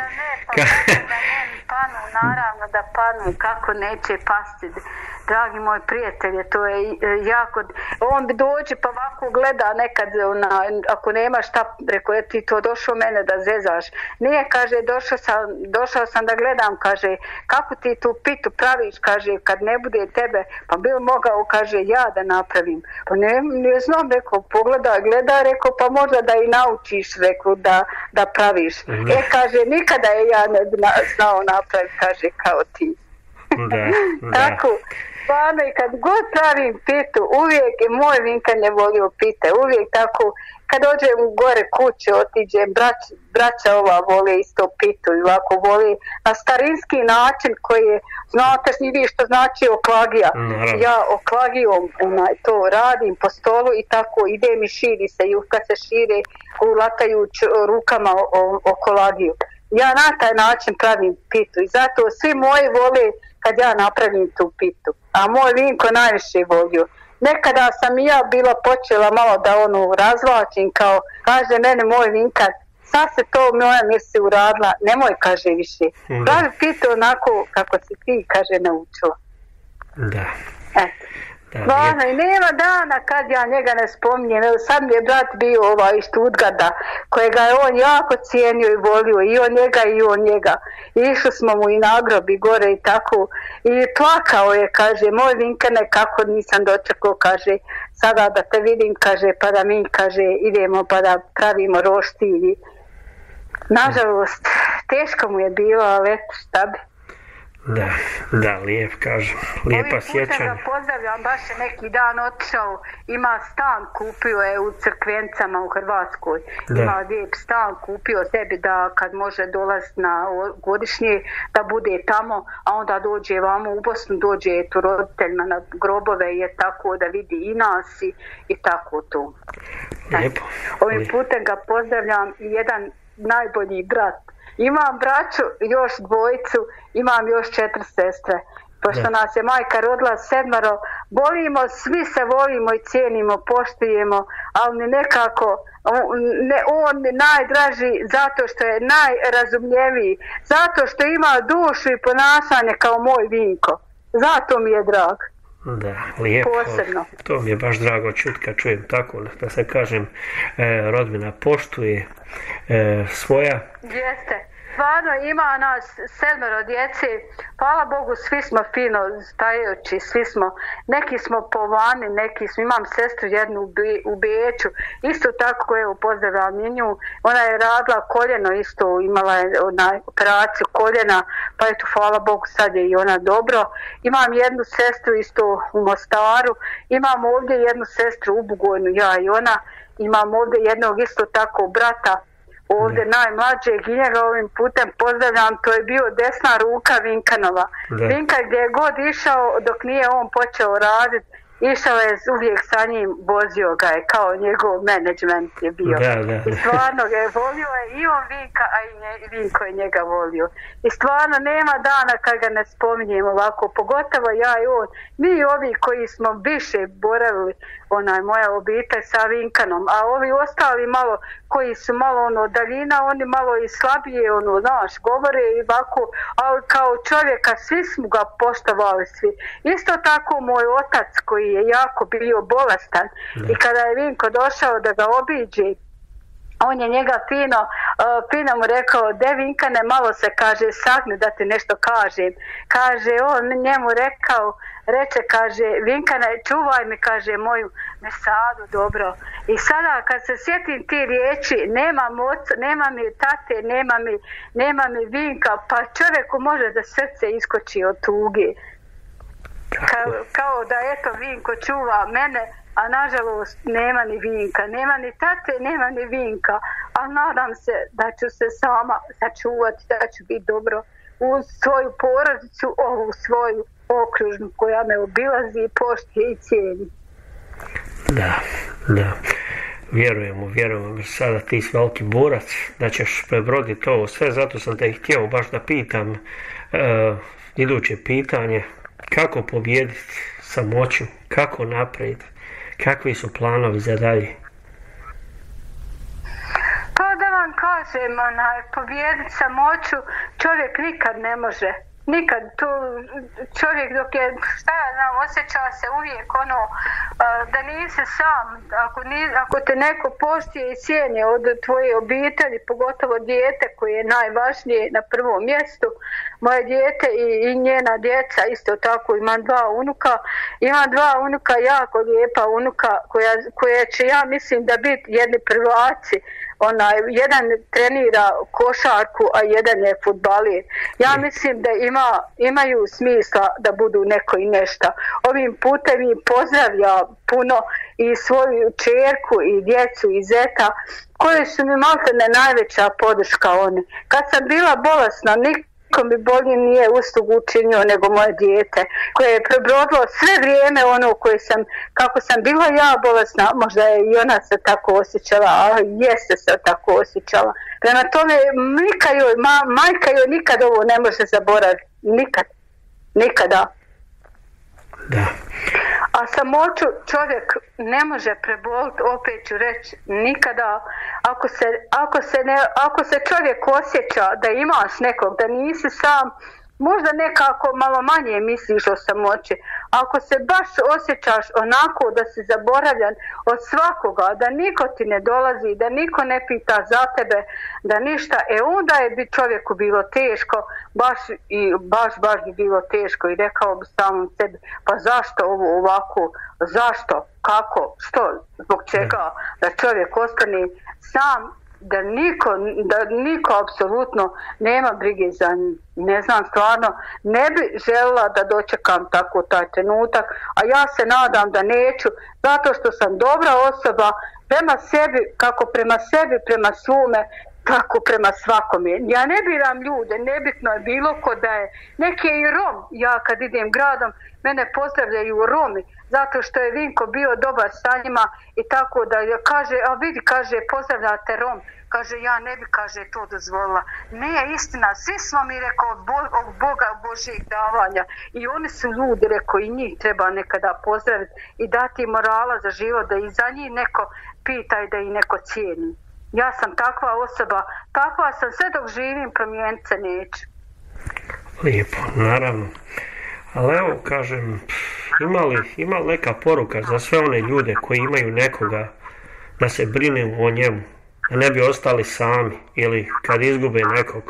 Naravno da padnu, kako neće pasti. Dragi moj prijatelje, to je jako, on bi dođe pa ovako gleda nekad, ako nema šta, rekao je ti to došao mene da zezaš. Nije, kaže, došao sam da gledam, kaže, kako ti tu pitu praviš, kaže, kad ne bude tebe, pa bi mogao, kaže, ja da napravim. Pa ne znam, rekao, pogledaj, gleda, rekao, pa možda da i naučiš, rekao, da praviš. Kaže, nikada je ja ne bi znao napraviti, kaže, kao ti. Tako, stvarno i kad god pravim pitu, uvijek i moj Vinka ne volio pite, uvijek tako, kad dođem gore kuće, otiđem, braća ova vole isto pitu i ovako vole na starinski način koji je, znate vi što znači oklagija, ja oklagijom to radim po stolu i tako idem i širi se, juhka se šire ulatajući rukama okolagiju. Ja na taj način pravim pitu i zato svi moji vole kad ja napravim tu pitu, a moj Vinko najviše volio. Nekada sam i ja bila počela malo da razvlačim, kao kaže mene moj Vinka, sad se to moja misli uradila, nemoj, kaže, više. Pravi ti to onako kako si ti, kaže, naučila. Da. Eto. Stvarno, i nema dana kad ja njega ne spominjem. Evo sad mi je brat bio iz Stuttgarta, kojega je on jako cijenio i volio, i on njega. I išli smo mu i na grob i gore i tako. I plakao je, kaže, moj Vinkane, kako nisam dočekao, kaže, sada da te vidim, kaže, pa da mi, kaže, idemo pa da pravimo roštilj. Nažalost, teško mu je bilo, ali eto, šta bi. Da, lijep, kažem, lijepa sjećanja. Ovim putem ga pozdravljam, baš je neki dan otišao, ima stan, kupio je u Crkvencama u Hrvatskoj, ima lijep stan, kupio sebi da kad može dolaziti na godišnje, da bude tamo, a onda dođe vamo u Bosnu, dođe tu roditeljima na grobove, je tako da vidi i nas i tako to. Lijepo. Ovim putem ga pozdravljam i jedan najbolji brat. Imam braću, još dvojicu, imam još 4 sestre. Pošto nas je majka rodila 7, volimo, svi se volimo i cijenimo, poštujemo, ali nekako on najdraži zato što je najrazumljiviji, zato što ima dušu i ponašanje kao moj Vinko. Zato mi je drag. Da, lijepo. Posebno. To mi je baš drago čuti kad čujem tako, da se kažem, rodbina poštuje svoja. Jeste. Stvarno ima nas 7 djece, hvala Bogu, svi smo fino stajući, svi smo, neki smo po vani, neki smo, imam sestru jednu u Beču, isto tako, evo, pozdravljam nju, ona je radila koljeno isto, imala je operaciju koljena, pa eto, hvala Bogu, sad je i ona dobro. Imam jednu sestru isto u Mostaru, imam ovdje jednu sestru u Bugojnu, ja i ona, imam ovdje jednog isto tako brata, ovdje najmlađeg, i njega ovim putem pozdravljam, to je bio desna ruka Vinkanova. Vinka gdje je god išao, dok nije on počeo raditi, išao je uvijek sa njim, vozio ga je, kao njegov menadžment je bio. I stvarno ga je volio i on Vinka, a i Vinko je njega volio. I stvarno nema dana kad ga ne spominjem ovako, pogotovo ja i on. Mi ovi koji smo više boravili, moja obitelj sa Vinkanom, a ovi ostali malo, koji su malo daljina, oni malo i slabije, znaš, govore i ovako, ali kao čovjeka svi smo ga poštovali svi. Isto tako moj otac koji je jako bio bolestan i kada je Vinko došao da ga obiđe, on je njega fino mu rekao, de Vinkane, malo se, kaže, sagni da ti nešto kažem. Kaže, on njemu reče, kaže, Vinkane, čuvaj mi, kaže, moju mesadu, dobro. I sada kad se sjetim ti riječi, nemam oca, nema mi tate, nema mi Vinka, pa čovjeku može da srce iskoči od tuge. Kao da eto Vinko čuva mene, a nažalost nema ni Vinka, nema ni tate, nema ni Vinka, ali nadam se da ću se sama sačuvati, da ću biti dobro uz svoju porodicu, ovu svoju okružnu koja me obilazi, poštuje i cijeni. Da. Vjerujemo, sada ti si veliki borac, da ćeš prebroditi ovo sve, zato sam te htio baš da pitam iduće pitanje, kako pobijediti samoću, kako naprijed, kakvi su planovi za dalje? Pa da vam kažem, pobijediti samoću čovjek nikad ne može. Nikad tu čovjek dok je, osjeća se uvijek da nisi sam, ako te neko poštuje i cijeni od tvoje obitelji, pogotovo dijete koje je najvažnije na prvom mjestu. Moje dijete i njena djeca, isto tako, imam 2 unuka, jako lijepa unuka koja će, ja mislim, da biti jedni prvaci. Jedan trenira košarku, a jedan je fudbalir. Ja mislim da imaju smisla da budu neko i nešto. Ovim putem im pozdravlja puno i svoju čerku i djecu i zeta, koje su mi maltene najveća podrška oni. Kad sam bila bolesna, niko mi bolje nije uslugu učinio nego moje dijete, koje je prebrodilo sve vrijeme kako sam bila ja bolesna, možda je i ona se tako osjećala, ali jeste se tako osjećala. Prema tome, majka joj nikad ovo ne može zaboraviti, nikada. Da. A samoću čovjek ne može preboliti, opet ću reći, nikada, ako se čovjek osjeća da imaš nekog, da nisi sam, možda nekako malo manje misliš o samoći. Ako se baš osjećaš onako da si zaboravljan od svakoga, da niko ti ne dolazi, da niko ne pita za tebe, da ništa, onda je bi čovjeku bilo teško, baš bi bilo teško i rekao bi samom sebi, pa zašto ovo ovako, zašto, kako, što, zbog čega, da čovjek ostane sam, da niko apsolutno nema brige za njim. Ne znam, stvarno, ne bi željela da dočekam tako taj trenutak, a ja se nadam da neću, zato što sam dobra osoba prema sebi, kako prema sebi, prema svome, tako prema svakome. Ja ne biram ljude, nebitno je bilo ko da je. Neki je i Rom, ja kad idem gradom, mene pozdravljaju Romi, zato što je Vinko bio dobar sa njima i tako da kaže, a vidi, kaže, pozdravljate Rom. Kaže, ja ne bi, kaže, to dozvolila. Nije istina, svi smo mi, rekao, od Boga Božjih davanja. I oni su ljudi, rekao, i njih treba nekada pozdraviti i dati morala za život, da i za njih neko pita i da ih neko cijeni. Ja sam takva osoba, takva sam sve dok živim, promijeniti se neću. Lijepo, naravno. Ali evo, kažem, ima li neka poruka za sve one ljude koji imaju nekoga da se brinu o njemu, da ne bi ostali sami ili kad izgube nekog?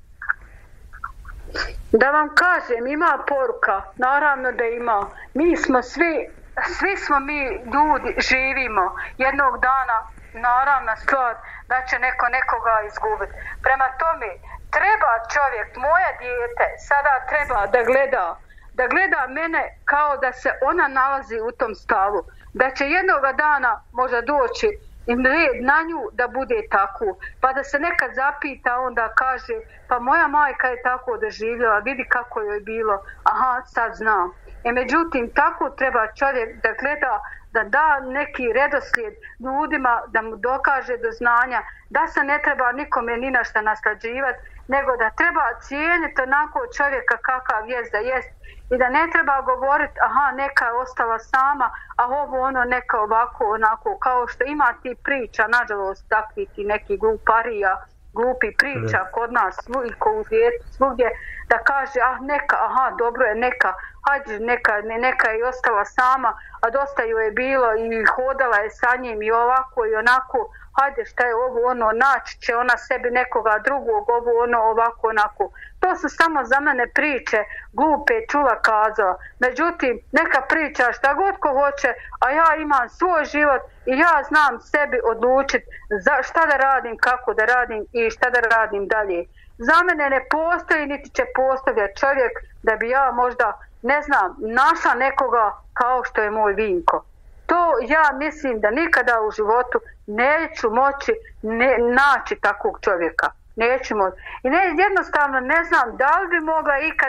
Da vam kažem, ima poruka, naravno da ima. Mi smo svi smo mi ljudi, živimo. Jednog dana, naravna stvar, da će neko nekoga izgubiti. Prema tome, treba čovjek, moje dijete, sada treba da gleda mene kao da se ona nalazi u tom stavu. Da će jednoga dana možda doći red na nju da bude tako. Pa da se nekad zapita, onda kaže, pa moja majka je tako doživjela, vidi kako joj je bilo, aha, sad znam. Međutim, tako treba čovjek da gleda, da da neki redoslijed ljudima, da mu dokaže do znanja, da se ne treba nikome ni na šta naslađivati, nego da treba cijeniti onako čovjeka kakav jest da jest i da ne treba govoriti, aha, neka je ostala sama, a ovo ono neka ovako, onako, kao što ima ti priča, nažalost, takvih i neki glupi priča kod nas, u svijetu, svugdje, da kaže, neka, aha, dobro je, neka, hajde, neka je ostala sama, a dosta joj je bilo i hodala je sa njim i ovako i onako, hajde, šta je ovo ono, naći će ona sebi nekoga drugog, ovo ono, ovako, onako. To su samo za mene priče, glupe, čula kazala. Međutim, neka priča šta god ko hoće, a ja imam svoj život i ja znam sebi odlučiti šta da radim, kako da radim i šta da radim dalje. Za mene ne postoji niti će postojati čovjek da bi ja možda, ne znam, našla nekoga kao što je moj Vinko. To ja mislim da nikada u životu neću moći naći takvog čovjeka. Neću moći. I jednostavno ne znam da li bi mogla ikad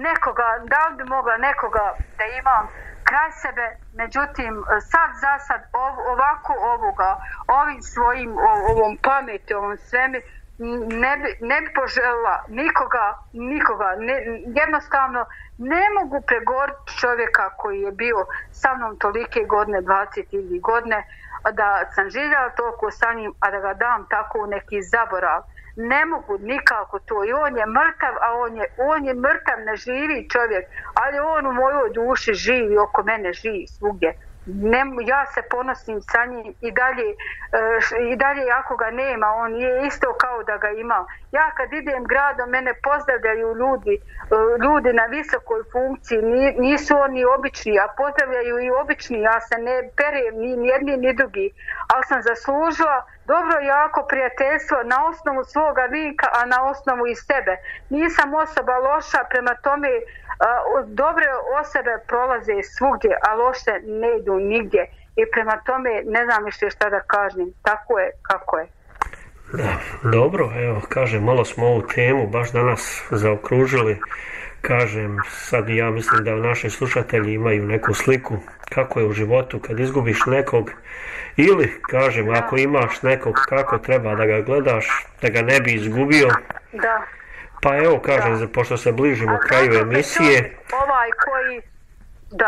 nekoga da imam kraj sebe, međutim sad ovim svojim, ovom pameti, ovom svemir, ne bi poželjela nikoga, jednostavno ne mogu pregoriti čovjeka koji je bio sa mnom tolike godine, 20 godine, da sam živjela toliko sa njim, a da ga dam tako u neki zaborav. Ne mogu nikako to, i on je mrtav, a on je mrtav, ne živi čovjek, ali on u mojoj duši živi, oko mene živi svugdje. Ja se ponosim sa njim i dalje ako ga nema, on je isto kao da ga ima. Ja kad idem gradom, mene pozdravljaju ljudi na visokoj funkciji, nisu oni obični, a pozdravljaju i obični, ja se ne perem ni jedni ni drugi, ali sam zaslužila dobro jako prijateljstvo na osnovu svoga Vinka, a na osnovu i sebe. Nisam osoba loša, prema tome dobre osobe prolaze svugdje, a loše ne idu nigdje. I prema tome ne znam više šta da kažem. Tako je kako je. Da, dobro, evo, kažem, malo smo ovu temu baš danas zaokružili. Kažem, sad ja mislim da naši slušatelji imaju neku sliku kako je u životu kad izgubiš nekog, ili, kažem, ako imaš nekog, kako treba da ga gledaš, da ga ne bi izgubio. Da. Pa evo, kažem, pošto se bližimo kraju emisije.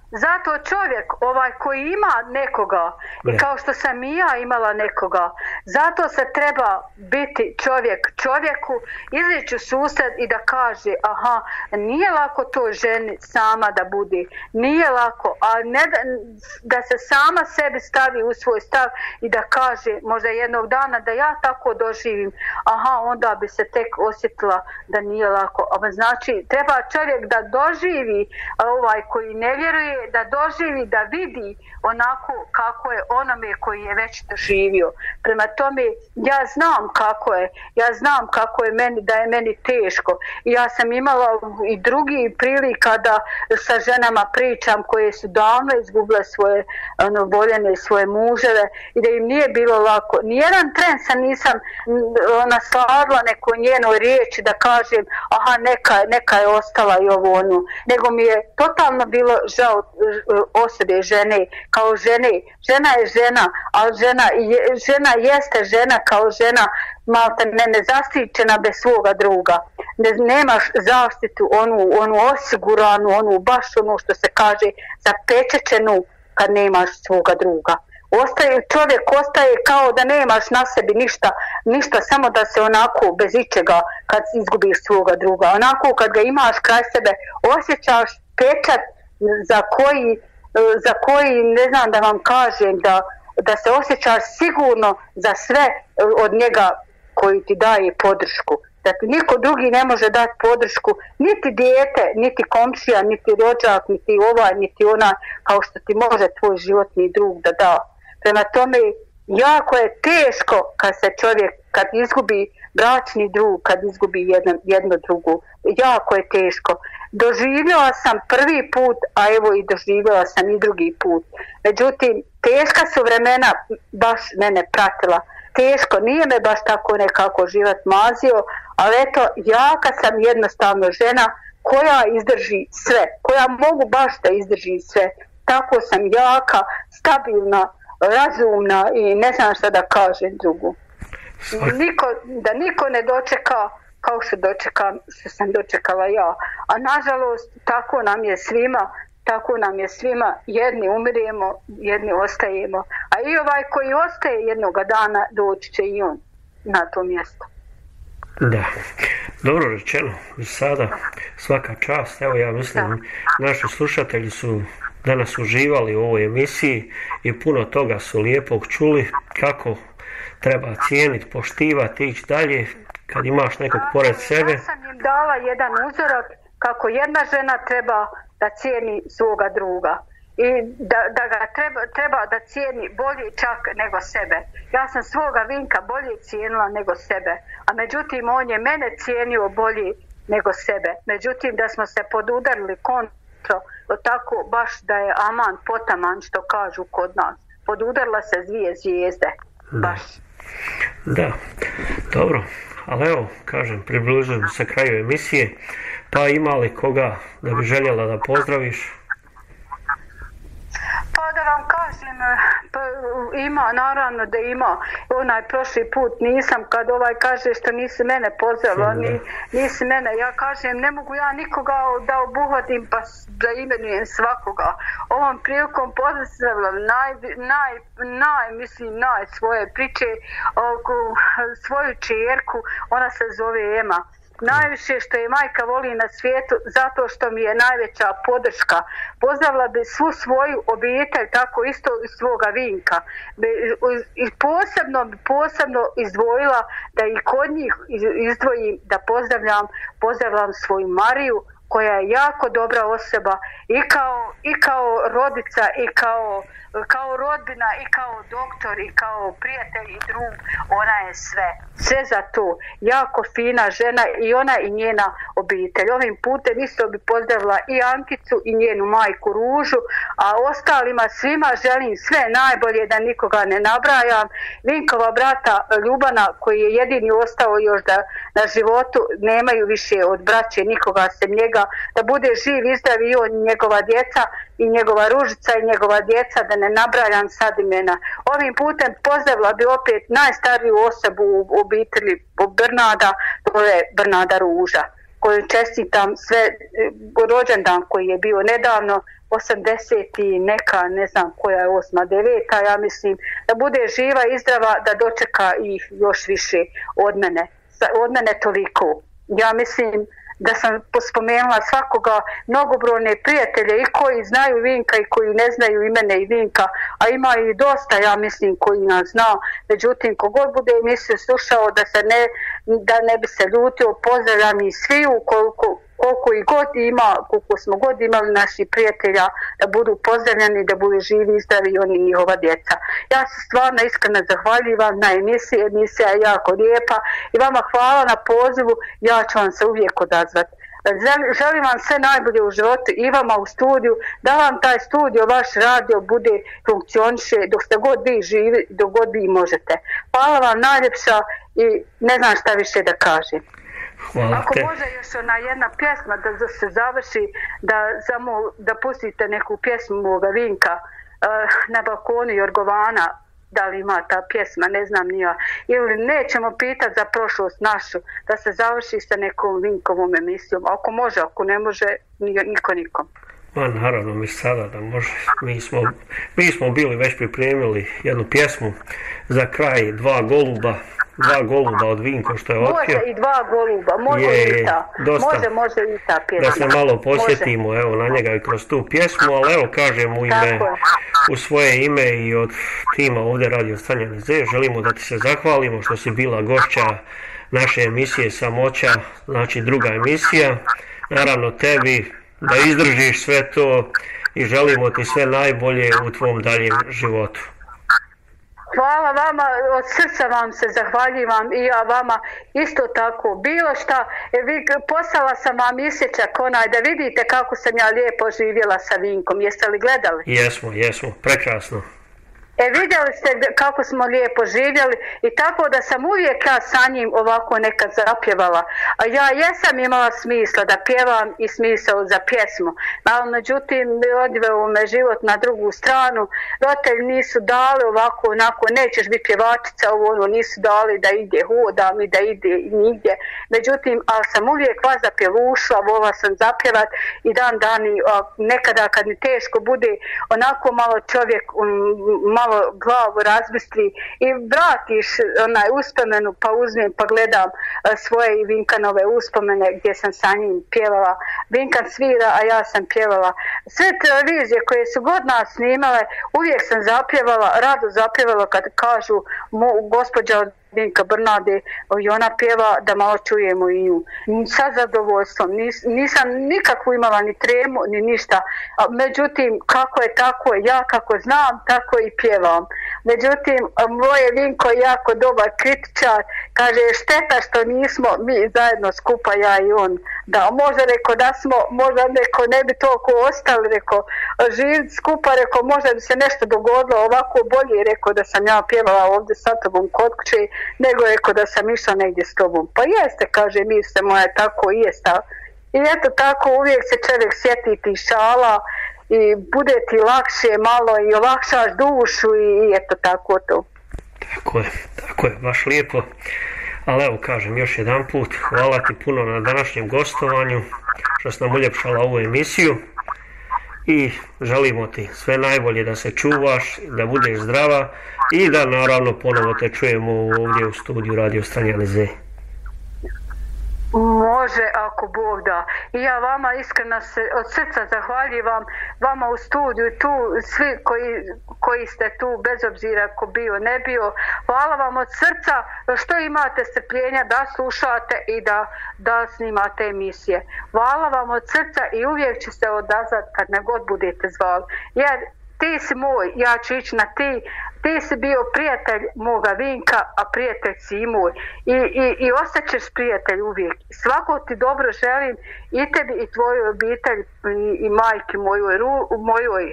Zato čovjek koji ima nekoga i kao što sam i ja imala nekoga, zato se treba biti čovjek čovjeku, izići u susret i da kaže aha, nije lako to ženi sama da bude, nije lako, a ne da se sama sebi stavi u svoj stav i da kaže možda jednog dana da ja tako doživim, aha, onda bi se tek osjetila da nije lako. Znači treba čovjek da doživi, koji ne vjeruje, da doživi, da vidi onako kako je onome koji je već doživio. Prema tome, ja znam kako je meni, da je meni teško. I ja sam imala i drugi prilika da sa ženama pričam koje su davno izgubile svoje voljene, svoje muževe i da im nije bilo lako. Nijedan tren sam nisam nasladila neko njenoj riječi da kažem aha, neka je ostala i ovo onu. Nego mi je totalno bilo žao osobe žene, kao žene. Žena je žena, ali žena jeste žena kao žena, malte ne zaštićena bez svoga druga. Nemaš zaštitu onu osiguranu, baš ono što se kaže zapečećenu kad nemaš svoga druga. Čovjek ostaje kao da nemaš na sebi ništa, samo da se onako bez ičega kad izgubiš svoga druga. Onako kad ga imaš kraj sebe osjećaš pečat za koji ne znam da vam kažem da se osjećaš sigurno za sve od njega koji ti daje podršku. Da ti niko drugi ne može dati podršku, niti dijete, niti komšija, niti rođak, niti niti ona, kao što ti može tvoj životni drug da da. Prema tome, jako je teško kad izgubi bračni drug, kad izgubi jedno drugu. Jako je teško. Doživjela sam prvi put, a evo i doživjela sam i drugi put. Međutim, teška su vremena baš mene pratila. Teško, nije me baš tako nekako život mazio, ali eto, jaka sam jednostavno žena koja izdrži sve, koja mogu baš da izdrži sve. Tako sam jaka, stabilna, razumna i ne znam šta da kažem drugu. Da niko ne dočeka kao što sam dočekala ja. A nažalost, tako nam je svima, jedni umiremo, jedni ostajemo. A i koji ostaje jednoga dana doći će i on na to mjesto. Da, dobro rečeno. Sada svaka čast. Evo ja mislim, naši slušatelji su danas uživali u ovoj emisiji i puno toga su lijepog čuli kako treba cijeniti, poštivati, ići dalje kad imaš nekog pored sebe. Ja sam im dala jedan uzorak kako jedna žena treba da cijeni svoga druga i da ga treba da cijeni bolje čak nego sebe. Ja sam svoga Vinka bolje cijenila nego sebe, a međutim on je mene cijenio bolje nego sebe. Međutim da smo se podudarili kontra, tako baš da je aman potaman što kažu kod nas. Podudarila se dvije zvijezde. Baš. Da, dobro. Ali evo, kažem, približujemo se kraju emisije, pa ima li koga da bi željela da pozdraviš? Pa da vam kažem, ima, naravno da ima. Onaj prošli put nisam, kad kaže što nisi mene pozvala, nisi mene, ja kažem ne mogu ja nikoga da obuhvatim pa da imenujem svakoga. Ovom prilikom pozdravljam naj svoje priče, svoju čerku, ona se zove Ema. Najviše što je majka voli na svijetu, zato što mi je najveća podrška. Pozdravila bi svu svoju obitelj, tako isto i svoga Vinka. I posebno izdvojila da i kod njih izdvojim da pozdravljam svoju Mariju, koja je jako dobra osoba i kao rodica i kao rodbina i kao doktor i kao prijatelj i drug. Ona je sve za to. Jako fina žena i ona i njena obitelj. Ovim putem isto bi pozdravila i Ankicu i njenu majku Ružu, a ostalima svima želim sve najbolje, da nikoga ne nabrajam. Vinkova brata Ljubana, koji je jedini ostao još da na životu, nemaju više od braće nikoga sem njega, da bude živ i zdrav i on i njegova djeca i njegova Ružica i njegova djeca, da ne nabrajam sad imena. Ovim putem pozdravila bi opet najstariju osobu u obitelji Brnada, to je Brnada Ruža, koju čestitam sve rođendan koji je bio nedavno, 80 i neka, ne znam koja je 8, 9, ja mislim, da bude živa i zdrava, da dočeka ih još više od mene toliko. Ja mislim da sam spomenula svakoga, mnogobrojne prijatelje i koji znaju Vinka i koji ne znaju i mene i Vinka, a ima i dosta, ja mislim, koji nas zna. Međutim, kogod bude emisiju slušao, da ne bi se ljutio, pozdravljam i sviju koliko i god ima, koliko smo god imali naših prijatelja, da budu pozdravljeni, da budu živi i zdravi i oni i njihova djeca. Ja se stvarno iskreno zahvaljivam na emisiji, emisija je jako lijepa i vama hvala na pozivu, ja ću vam se uvijek odazvati. Želim vam sve najbolje u životu i vama u studiju, da vam taj studio, vaš radio bude funkcioniše dok ste god vi živi, dok god vi možete. Hvala vam najljepša i ne znam šta više da kažem. Ako može još jedna pjesma da se završi, da pustite neku pjesmu moga Vinka na balkonu Jorgovana, da li ima ta pjesma, ne znam ni ja. Ili nećemo pitati za prošlost našu, da se završi sa nekom Vinkovom emisijom. Ako može, ako ne može, niko nikom. Naravno, mi sada da može. Mi smo bili već pripremili jednu pjesmu za kraj, dva goluba od Vinko što je otpio. Može i dva goluba, može i ta. Može i ta pjesma. Da se malo posjetimo na njega i kroz tu pjesmu, ali evo kažem u svoje ime i od tima ovdje Radio Stanjani Z, želimo da ti se zahvalimo što si bila gošća naše emisije Samoća, znači druga emisija. Naravno tebi da izdržiš sve to i želimo ti sve najbolje u tvom daljem životu. Hvala vama, od srca vam se zahvaljivam i ja vama isto tako. Bilo šta, poslala sam vam isječak da vidite kako sam ja lijepo živjela sa Vinkom. Jeste li gledali? Jesmo, prekrasno. Vidjeli ste kako smo lijepo živjeli i tako da sam uvijek ja sa njim ovako nekad zapjevala. A ja jesam imala smisla da pjevam i smisao za pjesmu. Ali međutim, odveo me život na drugu stranu. Roditelji nisu dali ovako, onako, nećeš biti pjevačica, nisu dali da ide hodam i da ide nigdje. Međutim, ali sam uvijek vas zapjevušla, volila sam zapjevat i dani, nekada kad mi teško bude, onako malo čovjek, malo glavu razmisli i vratiš uspomenu, pa uzmem pa gledam svoje i Vinkanove uspomene gdje sam sa njim pjevala. Vinkan svira, a ja sam pjevala. Sve televizije koje su god nas snimale, uvijek sam zapjevala, rado zapjevala kad kažu gospođa Vinka Brnade i ona pjeva da malo čujemo i nju. Sa zadovoljstvom. Nisam nikakvu imala ni tremu ni ništa. Međutim, kako je tako, ja kako znam, tako i pjevam. Međutim, moj Vinko je jako dobar kritičar. Kaže, šteta što nismo mi zajedno skupa, ja i on. Da, možda rekao da smo, možda neko ne bi toliko ostali, rekao, živjeti skupa, rekao, možda bi se nešto dogodilo ovako bolje, rekao da sam ja pjevala ovdje sa tobom kod kuće, nego rekao da sam išla negdje s tobom. Pa jeste, kaže, misle moja, tako i jeste. I eto tako uvijek se čovjek sjeti ti šala i bude ti lakše malo i olakšaš dušu i eto tako to. Tako je, baš lijepo. Ali evo kažem još jedan put, hvala ti puno na današnjem gostovanju, što si nam uljepšala ovu emisiju i želimo ti sve najbolje, da se čuvaš, da budeš zdrava i da naravno ponovo te čujemo ovdje u studiju Radio Stanjani Z. Može, ako Bog da. I ja vama iskreno se od srca zahvaljivam, vama u studiju, tu svi koji ste tu, bez obzira ko bio, ne bio. Hvala vam od srca što imate strpljenja da slušate i da snimate emisije. Hvala vam od srca i uvijek ću se odazvati kad me god budete zvali. Jer ti si moj, ja ću ići na ti. Ti si bio prijatelj moga Vinka, a prijatelj si i moj. I ostaćeš prijatelj uvijek. Svako ti dobro želim i tebi i tvojoj obitelji i majki mojoj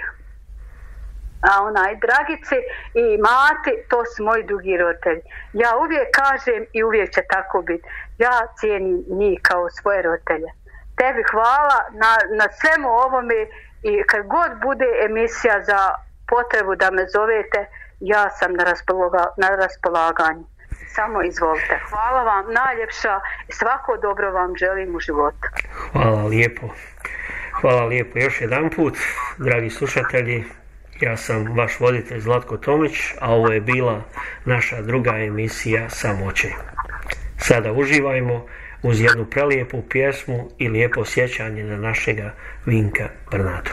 Dragici i Mati, to su moji drugi roditelji. Ja uvijek kažem i uvijek će tako biti. Ja cijenim njih kao svoje roditelje. Tebi hvala na svemu ovome i kad god bude emisija za potrebu da me zovete, ja sam na raspolaganju. Samo izvolite. Hvala vam najljepša i svako dobro vam želim u životu. Hvala lijepo. Hvala lijepo još jedan put, dragi slušatelji. Ja sam vaš voditelj Zlatko Tomić, a ovo je bila naša druga emisija Samoće. Sada uživajmo uz jednu prelijepu pjesmu i lijepo sjećanje na našega Vinka Brnatu.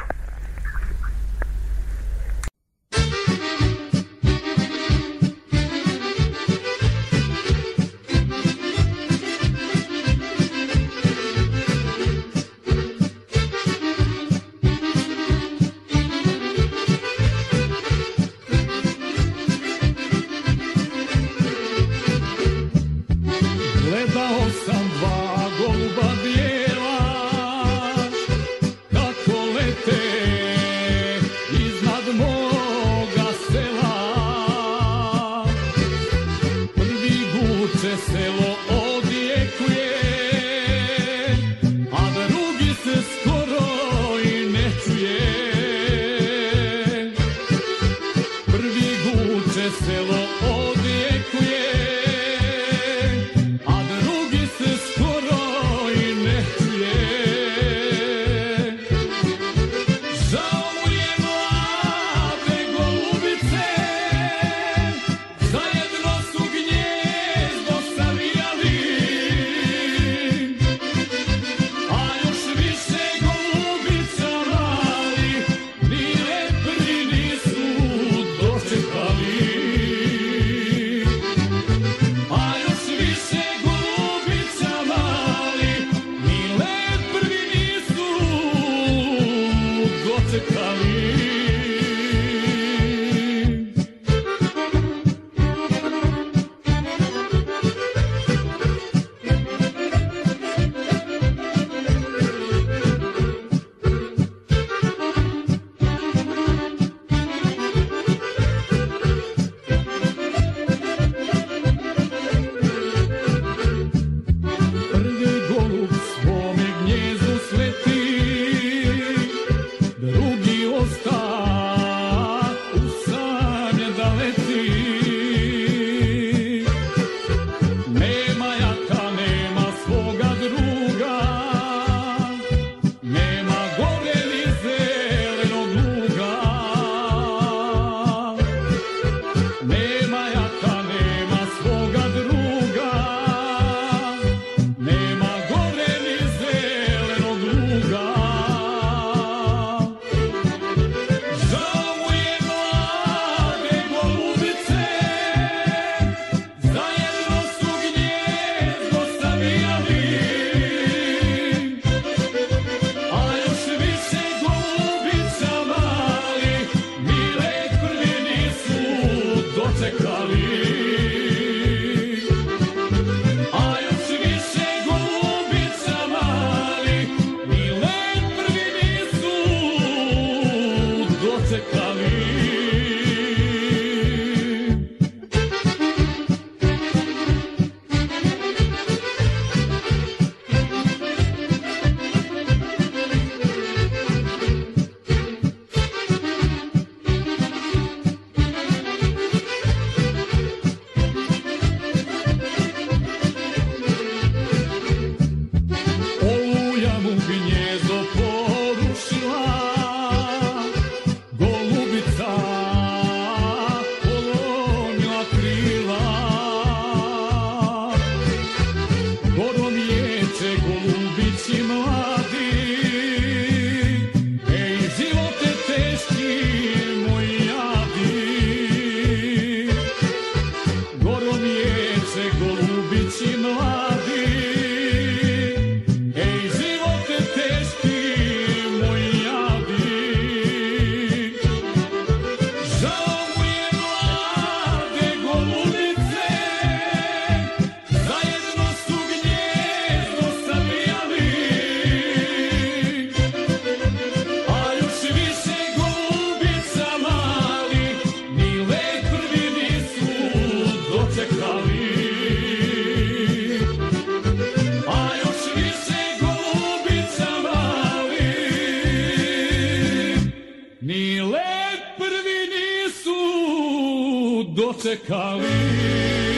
dočekali.